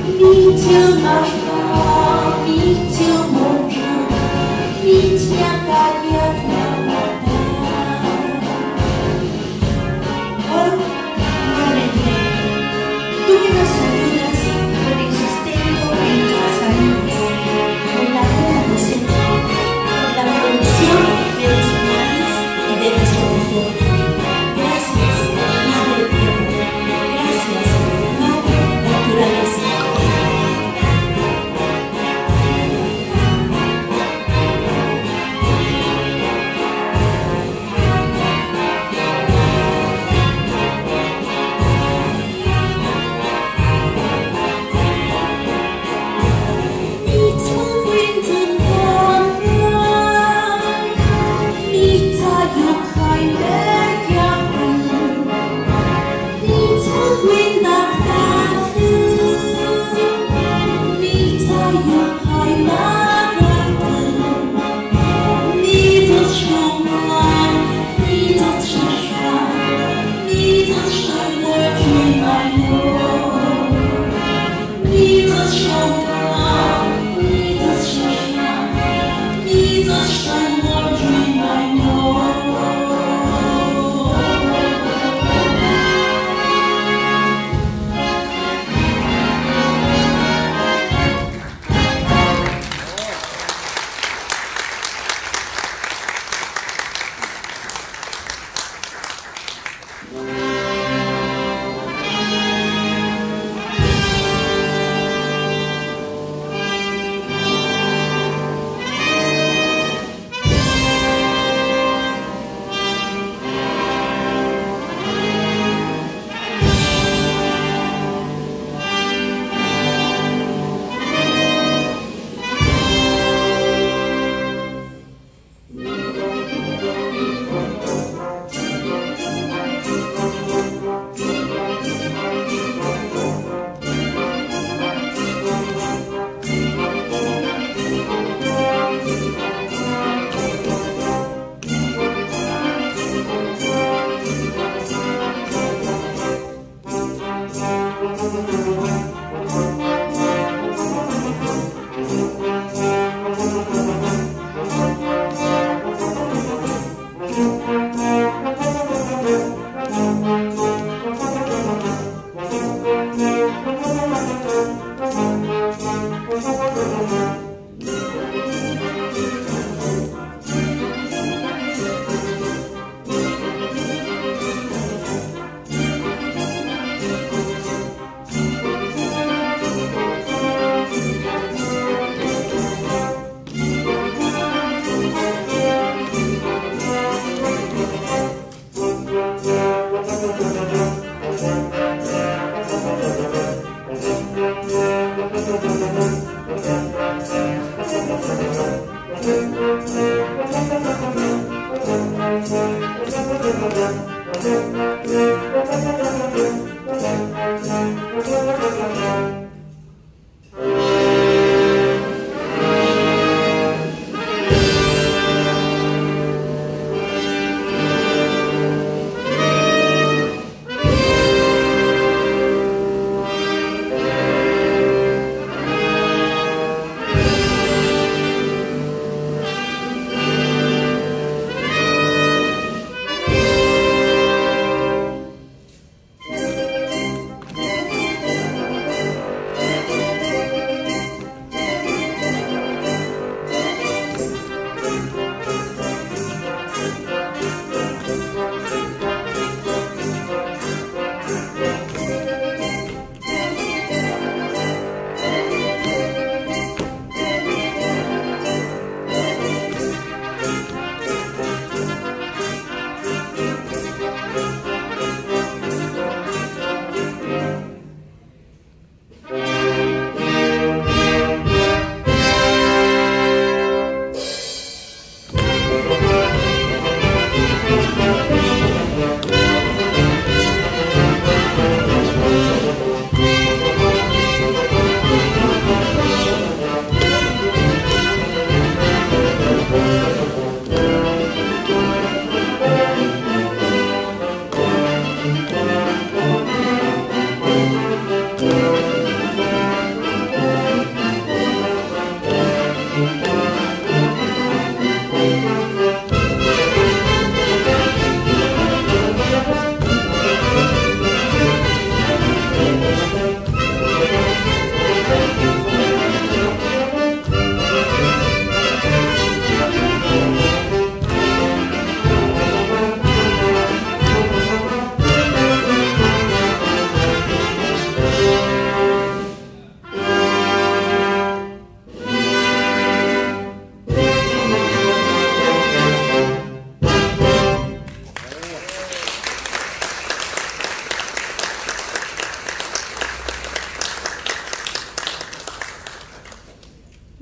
你就马上，你就梦中，你将大家看我的。Oh, tú que nos ayudas con el sustento de nuestras familias, con la buena cosecha, con la producción de nuestro país y de nuestro confort. Gracias, Madre Tierra. Gracias, Madre Naturaleza.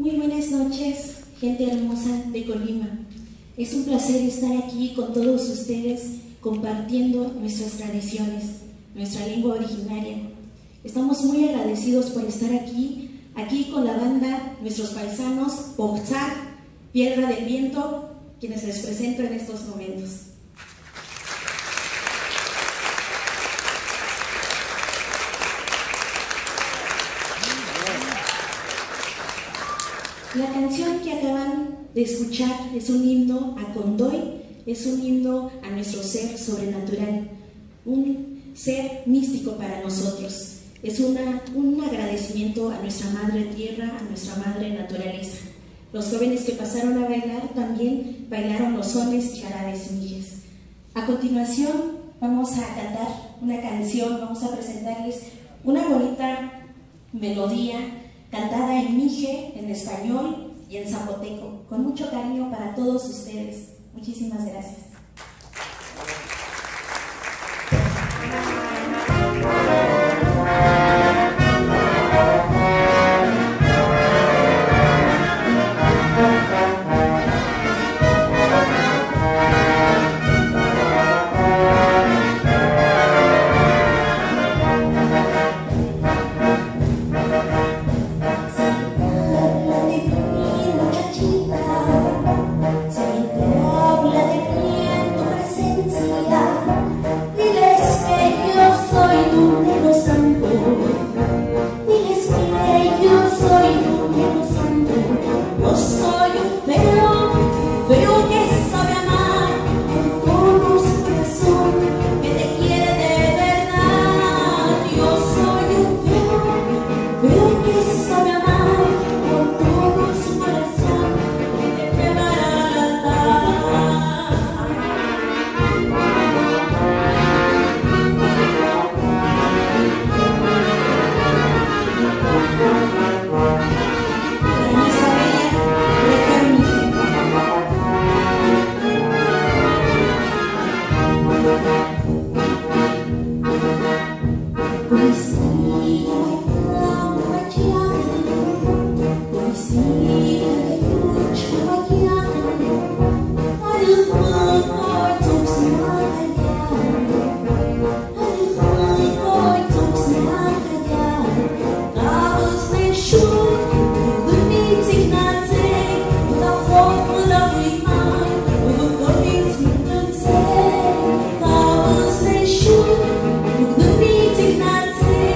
Muy buenas noches, gente hermosa de Colima. Es un placer estar aquí con todos ustedes compartiendo nuestras tradiciones, nuestra lengua originaria. Estamos muy agradecidos por estar aquí con la banda, nuestros paisanos, Poxac, Piedra del Viento, quienes les presento en estos momentos. La canción que acaban de escuchar es un himno a Condoy, es un himno a nuestro ser sobrenatural, un ser místico para nosotros. Es un agradecimiento a nuestra madre tierra, a nuestra madre naturaleza. Los jóvenes que pasaron a bailar también bailaron los sones, charabes y mijes. A continuación vamos a cantar una canción, vamos a presentarles una bonita melodía cantada en mije, en español y en zapoteco, con mucho cariño para todos ustedes. Muchísimas gracias. Thank you.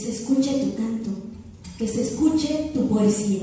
se escuche tu canto, que se escuche tu poesía.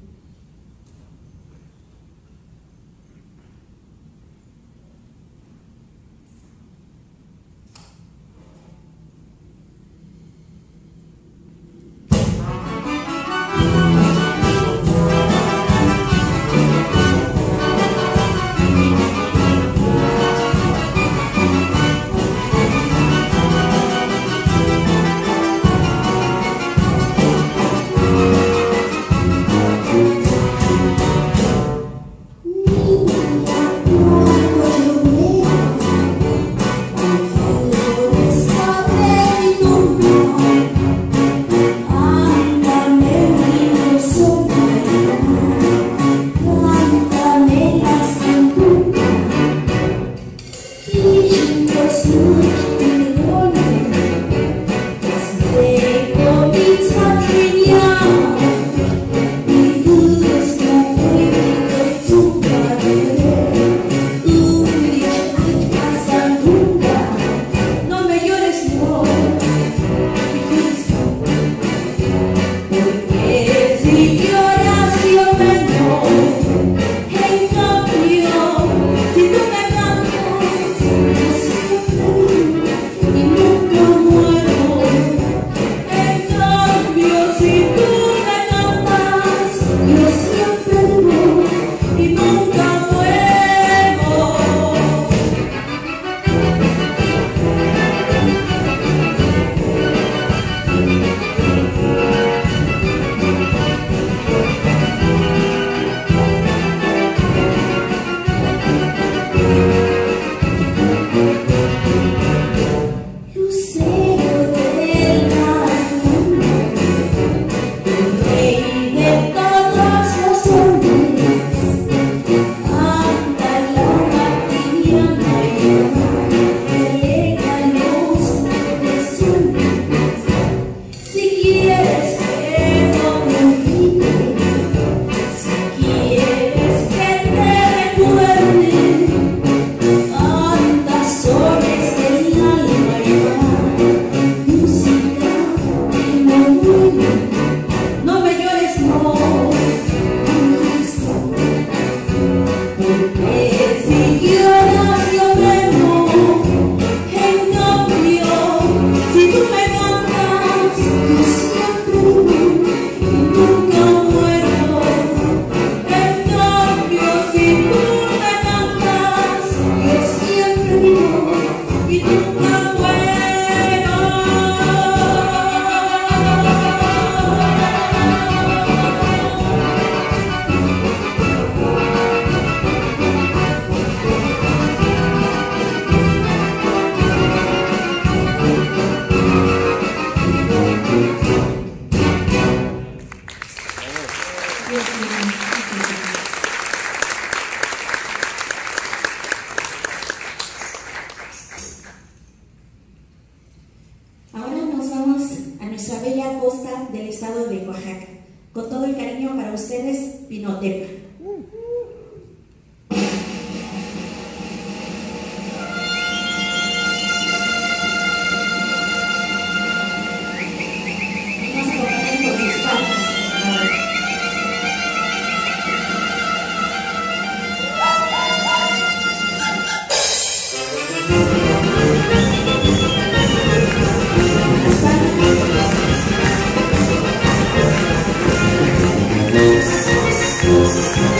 Ahora nos vamos a nuestra bella costa del estado de Oaxaca. Con todo el cariño para ustedes, Pinotepa. Yes.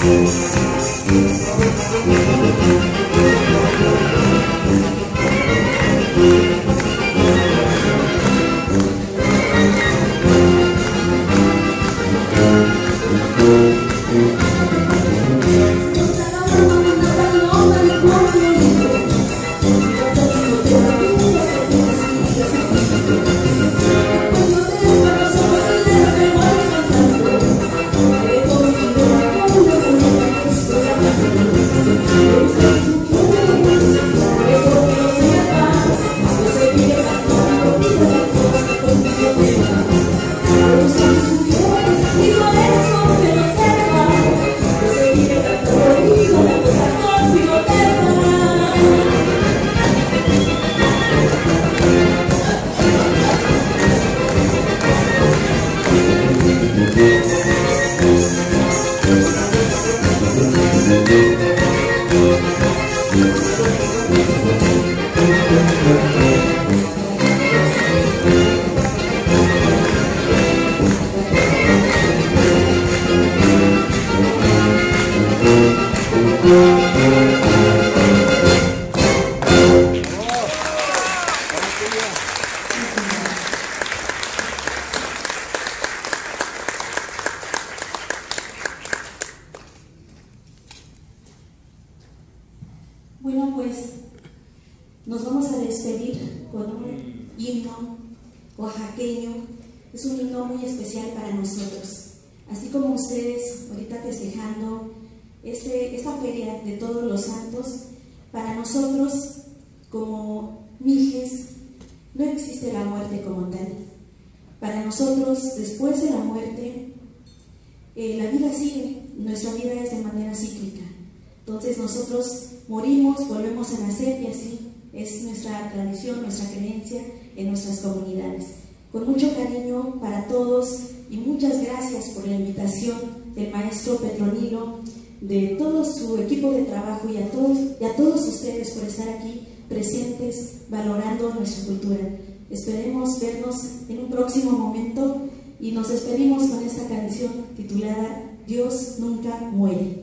Bueno, pues nos vamos a despedir con un himno oaxaqueño. Es un himno muy especial para nosotros. Así como ustedes ahorita festejando esta feria de todos los santos, para nosotros como Mijes no existe la muerte como tal. Para nosotros, después de la muerte, la vida sigue. Nuestra vida es de manera cíclica. Entonces nosotros morimos, volvemos a nacer y así es nuestra tradición, nuestra creencia en nuestras comunidades. Con mucho cariño para todos y muchas gracias por la invitación del maestro Petronilo, de todo su equipo de trabajo y a todos ustedes por estar aquí presentes, valorando nuestra cultura. Esperemos vernos en un próximo momento y nos despedimos con esta canción titulada Dios nunca muere.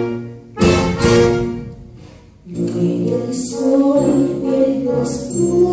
Muere el sol, el oscuro.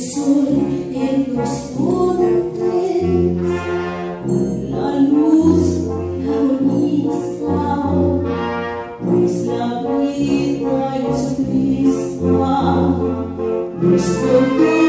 sol en los montes, la luz agoniza, pues la vida es misma, nuestro